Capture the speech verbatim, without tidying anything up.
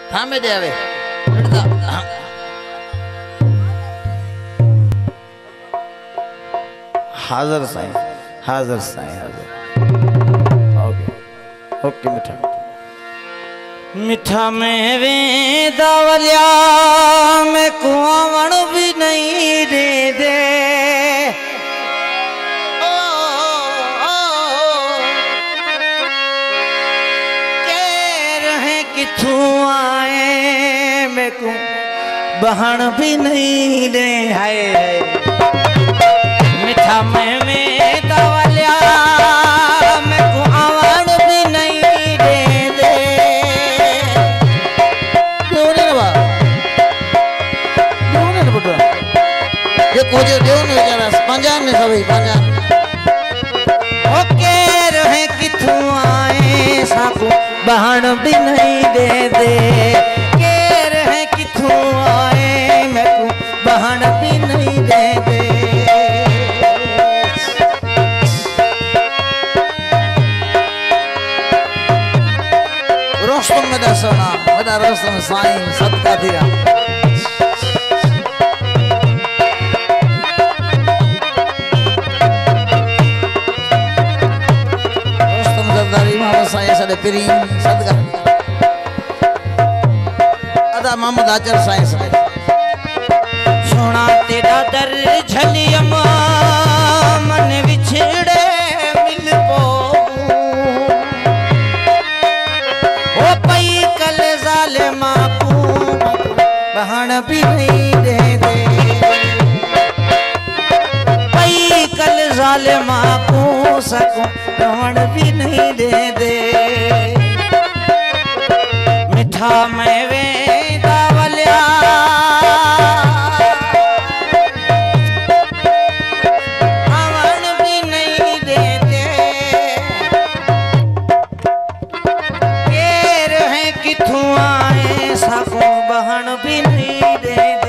थामे दे आवे हाजिर साईं हाजिर साईं हाजिर ओके ओके मिठा मिठा में वे दावलिया में कुआवण भी नहीं दे दे ओ, ओ, ओ, कह रहे किथू आए में को बहन भी नहीं दे है मिठा में वे दावलिया में कुआवण भी नहीं दे दे कोजे देव ने जरा पंजाब में सभी पंजाब ओके रहे किथू आए साकू बहन भी नहीं दे दे के रहे किथू आए मैं को बहन भी नहीं दे दे रोस्तम में दसना बड़ा रोस्तम साईं सदका दिया साईं सदे करीम सदका अदा मोहम्मद आचर साईं सदे सोना तेरा दर झलियम मन विछड़े मिल पो ओ पई कल जालिमा को बहन भी नहीं दे दे पई कल जालिमा को सकूं बहन भी नहीं दे दे मिठा में वे दावलिया हवन भी नहीं देते के रहे किथू आए साको बहन भी नहीं दे